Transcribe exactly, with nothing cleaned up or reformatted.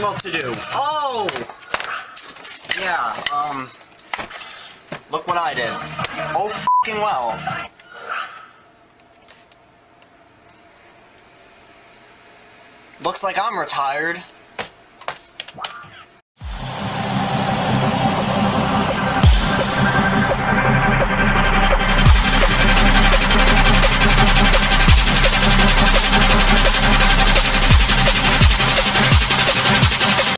supposed to do? Oh! Yeah, um... look what I did. Oh, f***ing well. Looks like I'm retired.